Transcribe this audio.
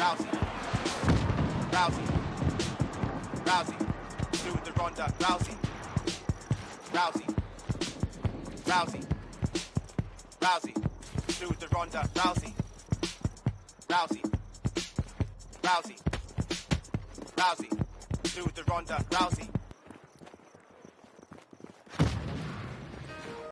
Rousey, Rousey, Rousey, do the Ronda, Rousey, Rousey, Rousey, Rousey, do the Ronda, Rousey, Rousey, Rousey, Rousey, do the Ronda, Rousey.